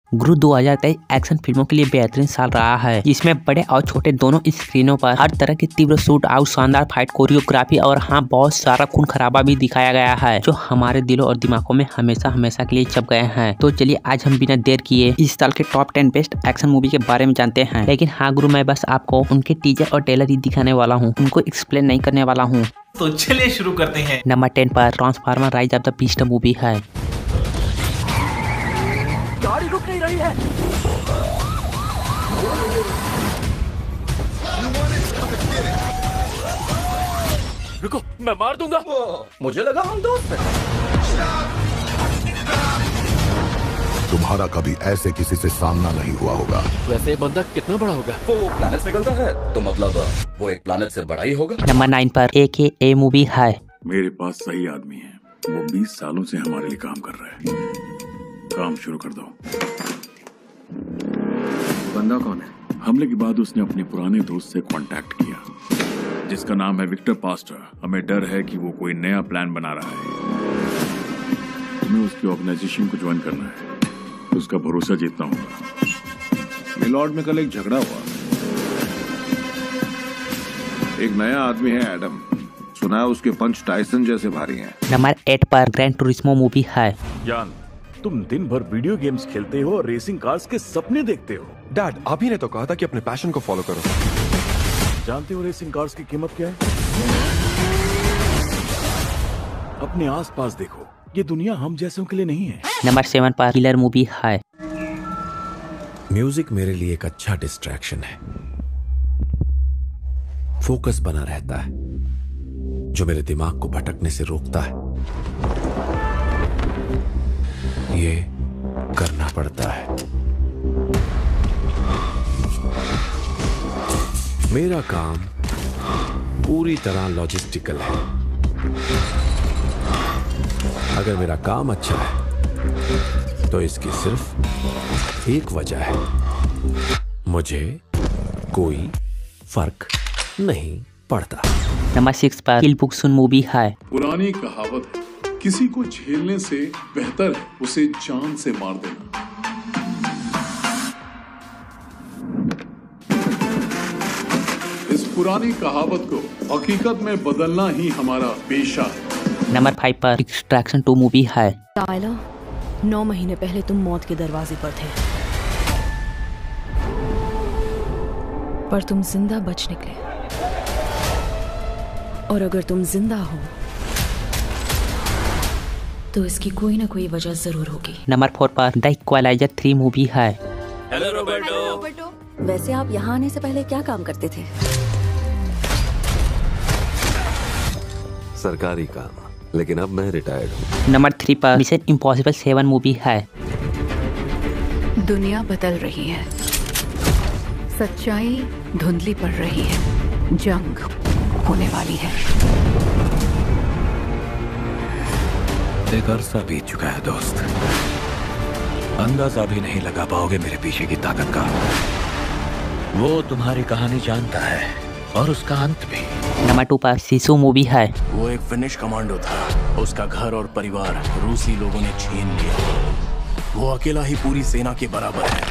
गुरु 2023 action फिल्मों के लिए बेहतरीन साल रहा है, जिसमें बड़े और छोटे दोनों स्क्रीनों पर हर तरह की तीव्र शूट आउट, शानदार फाइट कोरियोग्राफी और हाँ बहुत सारा खून खराबा भी दिखाया गया है, जो हमारे दिलों और दिमागों में हमेशा हमेशा के लिए छप गए हैं। तो चलिए आज हम बिना देर किए इस साल के टॉप 10 बेस्ट एक्शन मूवी के बारे में जानते हैं। लेकिन हाँ गुरु, मैं बस आपको उनके टीजर और ट्रेलर ही दिखाने वाला हूँ, उनको एक्सप्लेन नहीं करने वाला हूँ। तो चलिए शुरू करते हैं। नंबर 10 पर transformer rise of the beast movie है। गाड़ी रुक नहीं रही है। रुको, मैं मार दूंगा। मुझे लगा हम दोस्त हैं। तुम्हारा कभी ऐसे किसी से सामना नहीं हुआ होगा। वैसे बंदा कितना बड़ा होगा? वो प्लैनेट से निकलता है, तो मतलब वो एक प्लैनेट से बड़ा ही होगा। नंबर 9 पर AKA मूवी है। मेरे पास सही आदमी है, वो 20 सालों से हमारे लिए काम कर रहा है। काम शुरू कर दो। बंदा कौन है? हमले के बाद उसने अपने पुराने दोस्त से कांटेक्ट किया, जिसका नाम है विक्टर पास्टर। हमें डर है कि वो कोई नया प्लान बना रहा है। तुम्हें उसकी ऑर्गेनाइजेशन को ज्वाइन करना है, उसका भरोसा जीतना होगा। मिलॉर्ड में कल एक झगड़ा हुआ। एक नया आदमी है एडम, सुना है उसके पंच टाइसन जैसे भारी हैं। नंबर 8 पर ग्रैंड टूरिस्मो मूवी है। जान, तुम दिन भर वीडियो गेम्स खेलते हो और रेसिंग कार्स के सपने देखते हो। डैड, आप ही ने तो कहा था कि अपने पैशन को फॉलो करो। जानते हो रेसिंग कार्स की कीमत क्या है? अपने आसपास देखो, ये दुनिया हम जैसों के लिए नहीं है। नंबर 7 पर किलर मूवी है। म्यूजिक मेरे लिए एक अच्छा डिस्ट्रैक्शन है, फोकस बना रहता है, जो मेरे दिमाग को भटकने से रोकता है। ये करना पड़ता है। मेरा काम पूरी तरह लॉजिस्टिकल है। अगर मेरा काम अच्छा है तो इसकी सिर्फ एक वजह है, मुझे कोई फर्क नहीं पड़ता। नंबर 6 पर किल बुक सुन मूवी है। पुरानी कहावत है, किसी को झेलने से बेहतर है उसे जान से मार देना। इस पुरानी कहावत को हकीकत में बदलना ही हमारा पेशा है। नंबर 5 पर एक्सट्रैक्शन 2 मूवी है। टाइलर, 9 महीने पहले तुम मौत के दरवाजे पर थे, पर तुम जिंदा बच निकले। और अगर तुम जिंदा हो तो इसकी कोई ना कोई वजह जरूर होगी। नंबर 4 पर द इक्वलाइजर 3 मूवी है। Hello Roberto. वैसे आप यहाँ आने से पहले क्या काम करते थे? सरकारी काम, लेकिन अब मैं रिटायर्ड हूँ। नंबर 3 पर मिशन इम्पॉसिबल 7 मूवी है। दुनिया बदल रही है, सच्चाई धुंधली पड़ रही है, जंग होने वाली है। एक अरसा बीत चुका है दोस्त, अंदाजा भी नहीं लगा पाओगे मेरे पीछे की ताकत का। वो तुम्हारी कहानी जानता है और उसका अंत भी। नंबर 2 पर शिशु मूवी है। वो एक फिनिश कमांडो था, उसका घर और परिवार रूसी लोगों ने छीन लिया। वो अकेला ही पूरी सेना के बराबर है।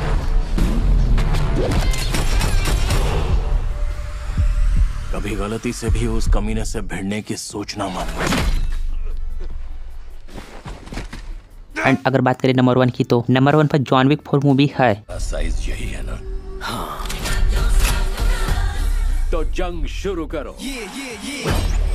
कभी गलती से भी उस कमीने से भिड़ने की सोचना मत। एंड अगर बात करें नंबर 1 की, तो नंबर 1 पर जॉन विक 4 मूवी है। साइज यही है ना? हाँ। तो जंग शुरू करो।